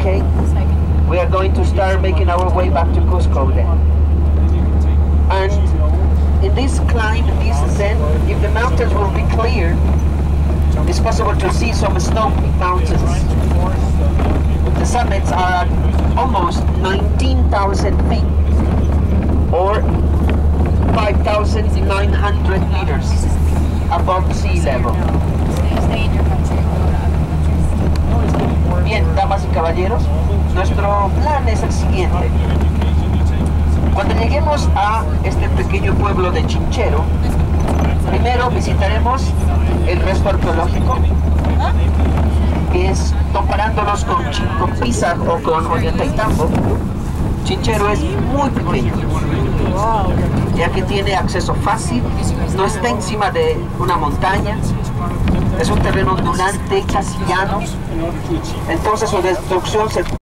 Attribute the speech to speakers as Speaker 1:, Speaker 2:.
Speaker 1: okay? We are going to start making our way back to Cusco then. And in this climb, this ascent, if the mountains will be clear, it's possible to see some snow-peak mountains. The summits are at almost 19,000 feet, or 5,900 meters above sea level. Bien, damas y caballeros, nuestro plan es el siguiente. Cuando lleguemos a este pequeño pueblo de Chinchero, primero visitaremos el resto arqueológico, que es comparándolos con Pisac o con Ollantaytambo. Chinchero es muy pequeño, ya que tiene acceso fácil, no está encima de una montaña, es un terreno ondulante, casi llano, entonces su destrucción se